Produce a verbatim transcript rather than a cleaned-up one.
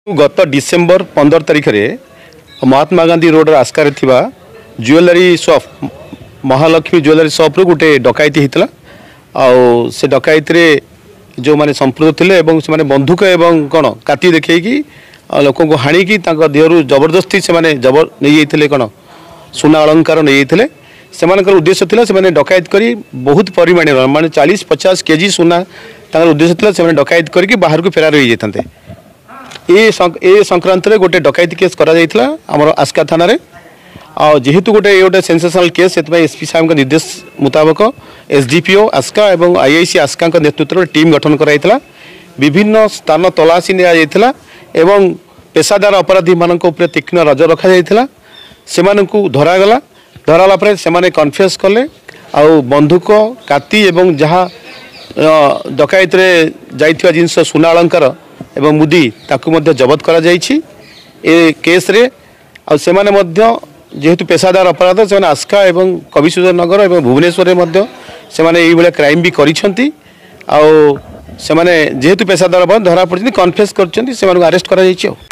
गत डिसेम्बर पंदर तारिख में महात्मा गांधी रोड आस्कार थिबा jewellery shop Mahalakshmi jewellery shop रू गोटे डकायती होता आउ से डकायती रे जो माने संप्रत थे से बंधुक एवं कौन काटी देखी लोक को हाणिकी देहरु जबरदस्ती से माने जबर नहीं कौन सुना अलंकार नहीं से उद्देश्य था से डकायत करी बहुत परिमाण माने चालीस पचास केजी सुना उद्देश्य था से डकायत करके बाहर को फेरार हो जाते ए संक्रांत रे गोटे डकायती केस करा जाइथला हमर आस्का थाना रे आ जेहेतु गोटे गोटे सेंसेशनल केस से एसपी साहब के निर्देश मुताबक एसडीपीओ आस्का एवं आईआईसी आस्का नेतृत्व में टीम गठन कराइथला विभिन्न स्थान तलाशी निया जाइथला एवं पेशादार अपराधी मानक ऊपर तीक्ष्ण नजर रखा जाइथला से मानकु धरागला धराला परे से माने कन्फेस कले आ बंधुक काती एवं जहाँ डकायत रे जाइथिबा जिंस सुना अलंकार एवं मुदी ताकू मध्य जबत करा जाइछि ए केस रे आ से माने मध्य जेहेतु पेशादार अपराध से आस्का एवं कविसूदन नगर एवं भुवनेश्वर में से माने एई बेले क्राइम भी करिसंती आ से माने जेहेतु पेशादार अपराध धरा पड़छंती कन्फेस करछंती से माने अरेस्ट करा जाइछि।